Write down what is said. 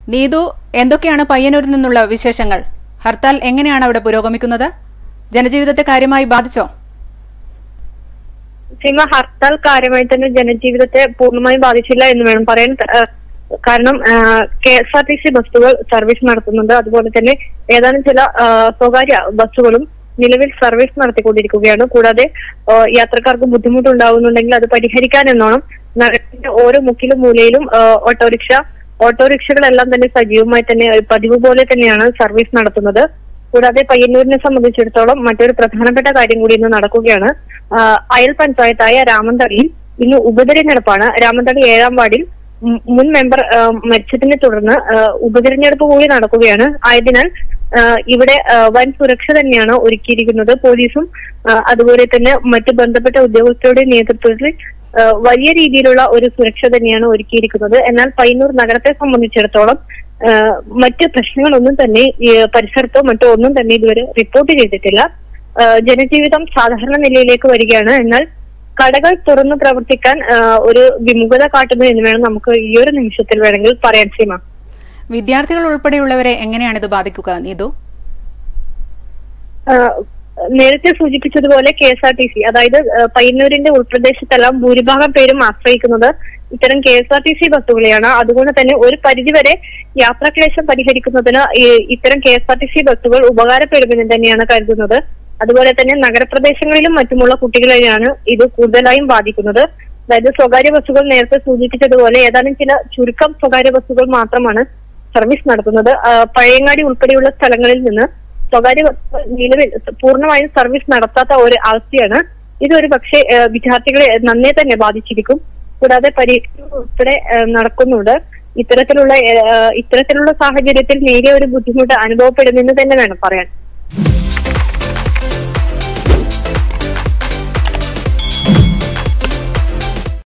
നീതു, എന്തൊക്കെയാണ് പയ്യന്നൂരിൽ നിന്നുള്ള വിശേഷങ്ങൾ? ഹർത്താൽ എങ്ങനെയാണ് അവിടെ പുരോഗമിക്കുന്നത്? ജനജീവിതത്തെ കാര്യമായി ബാധിച്ചോ? സീമ, ഹർത്താൽ കാര്യമായി തന്നെ ജനജീവിതത്തെ പൂർണ്ണമായും ബാധിച്ചില്ല എന്ന് വേണം പറയാൻ. കാരണം KSRTC ബസ്സുകൾ സർവീസ് നടത്തുന്നുണ്ട്. അതുപോലെ തന്നെ ഏതാനും ചില സ്വകാര്യ ബസ്സുകളും നിലവിൽ സർവീസ് നടത്തിക്കൊണ്ടിരിക്കുകയാണ്. കൂടാതെ യാത്രക്കാർക്ക് ബുദ്ധിമുട്ടുണ്ടാകുന്നുണ്ടെങ്കിൽ അത് പരിഹരിക്കാൻ എന്നോണം നഗരത്തിന്റെ ഓരോ മുക്കിലും മൂലയിലും ഓട്ടോറിക്ഷകളെല്ലാം തന്നെ സജീവമായി തന്നെ പതിവ് പോലെ തന്നെയാണ് സർവീസ് നടത്തുന്നത്. കൂടാതെ പയ്യന്നൂരിനെ സംബന്ധിച്ചിടത്തോളം മറ്റൊരു പ്രധാനപ്പെട്ട കാര്യം കൂടി ഇന്ന് നടക്കുകയാണ്. അയൽ പഞ്ചായത്തായ രാമന്തളിയിൽ ഇന്ന് ഉപതെരഞ്ഞെടുപ്പാണ്. രാമന്തളി 7-ാം വാർഡിൽ മുൻ മെമ്പർ മരിച്ചതിനെ തുടർന്ന് ഉപതെരഞ്ഞെടുപ്പ് കൂടി നടക്കുകയാണ്. ആയതിനാൽ ഇവിടെ വൻ സുരക്ഷ തന്നെയാണ് ഒരുക്കിയിരിക്കുന്നത്. പോലീസും അതുപോലെ തന്നെ മറ്റു ബന്ധപ്പെട്ട ഉദ്യോഗസ്ഥരുടെ നേതൃത്വത്തിൽ വലിയ രീതിയിലുള്ള ഒരു സുരക്ഷ തന്നെയാണ് ഒരുക്കിയിരിക്കുന്നത്. എന്നാൽ പയ്യന്നൂർ നഗരത്തെ സംബന്ധിച്ചിടത്തോളം മറ്റ് പ്രശ്നങ്ങളൊന്നും തന്നെ പരിസരത്തോ മറ്റോ ഒന്നും തന്നെ ഇതുവരെ റിപ്പോർട്ട് ചെയ്തിട്ടില്ല. ജനജീവിതം സാധാരണ നിലയിലേക്ക് വരികയാണ്. എന്നാൽ കടകൾ തുറന്നു പ്രവർത്തിക്കാൻ ഒരു വിമുഖത കാട്ടുന്നു എന്ന് വേണം നമുക്ക് ഈ ഒരു നിമിഷത്തിൽ വേണമെങ്കിൽ പറയാൻ. സീമ, വിദ്യാർത്ഥികൾ ഉൾപ്പെടെയുള്ളവരെ എങ്ങനെയാണ് ഇത് ബാധിക്കുക? നീതു, നേരത്തെ സൂചിപ്പിച്ചതുപോലെ KSRTC, അതായത് പയ്യന്നൂരിന്റെ ഉൾപ്രദേശത്തെല്ലാം ഭൂരിഭാഗം പേരും ആശ്രയിക്കുന്നത് ഇത്തരം KSRTC ബസ്സുകളെയാണ്. അതുകൊണ്ട് തന്നെ ഒരു പരിധിവരെ യാത്രാക്ലേശം പരിഹരിക്കുന്നതിന് ഇത്തരം KSRTC ബസ്സുകൾ ഉപകാരപ്പെടുമെന്ന് തന്നെയാണ് കരുതുന്നത്. അതുപോലെ തന്നെ നഗരപ്രദേശങ്ങളിലും മറ്റുമുള്ള കുട്ടികളെയാണ് ഇത് കൂടുതലായും ബാധിക്കുന്നത്. അതായത് സ്വകാര്യ ബസ്സുകൾ നേരത്തെ സൂചിപ്പിച്ചതുപോലെ ഏതാനും ചില ചുരുക്കം സ്വകാര്യ ബസ്സുകൾ മാത്രമാണ് സർവീസ് നടത്തുന്നത്. പഴയങ്ങാടി ഉൾപ്പെടെയുള്ള സ്ഥലങ്ങളിൽ നിന്ന് സ്വകാര്യ ബസ്സുകൾ നിലവിൽ പൂർണ്ണമായും സർവീസ് നടത്താത്ത ഒരു അവസ്ഥയാണ്. ഇതൊരു പക്ഷേ വിദ്യാർത്ഥികളെ നന്നേ തന്നെ ബാധിച്ചിരിക്കും. കൂടാതെ പരീക്ഷ ഉൾപ്പെടെ നടക്കുന്നുണ്ട്. ഇത്തരത്തിലുള്ള സാഹചര്യത്തിൽ നേരിയ ഒരു ബുദ്ധിമുട്ട് അനുഭവപ്പെടുമെന്ന് തന്നെ വേണം പറയാൻ.